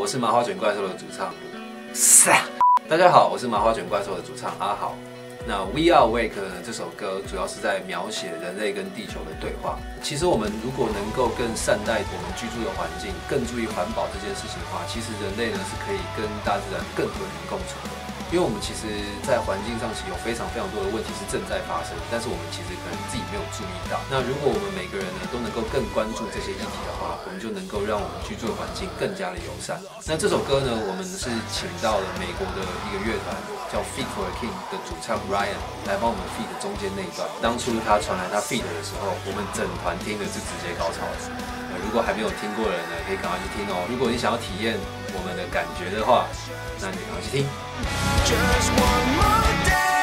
是麻花卷怪兽的主唱。大家好，我是麻花卷怪兽的主唱阿豪。那 We Are Awake 呢？这首歌主要是在描写人类跟地球的对话。其实我们如果能够更善待我们居住的环境，更注意环保这件事情的话，其实人类呢是可以跟大自然更和平共处的。因为我们其实，在环境上其实有非常多的问题是正在发生，但是我们其实可能自己没有注意到。那如果我们每个人呢都能够更关注这些议题的话，我们就能够让我们居住的环境更加的友善。那这首歌呢，我们是请到了美国的一个乐团叫 Feat for a King 的主唱 Ryan 来帮我们 feat 中间那一段。当初他传来他 feat 的时候，我们整团听的是直接高潮的。如果还没有听过的人呢，可以赶快去听哦。如果你想要体验我们的感觉的话，那你赶快去听。Just one more day.